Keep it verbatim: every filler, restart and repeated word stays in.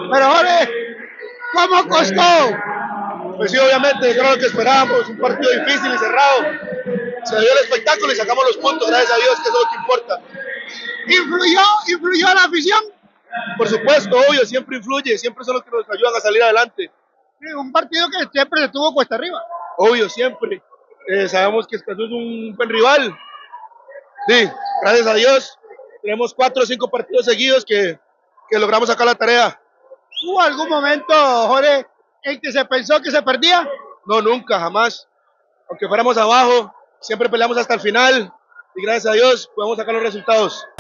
Pero Jorge, ¿cómo costó? Pues sí, obviamente, eso era lo que esperábamos, un partido difícil y cerrado. Se dio el espectáculo y sacamos los puntos, gracias a Dios, que eso es lo que importa. ¿Influyó, influyó la afición? Por supuesto, obvio, siempre influye, siempre son los que nos ayudan a salir adelante. Un partido que siempre estuvo cuesta arriba. Obvio, siempre. Eh, sabemos que Escazú es un buen rival. Sí, gracias a Dios, tenemos cuatro o cinco partidos seguidos que, que logramos sacar la tarea. ¿Hubo algún momento, Jorge, en que se pensó que se perdía? No, nunca, jamás. Aunque fuéramos abajo, siempre peleamos hasta el final y gracias a Dios podemos sacar los resultados.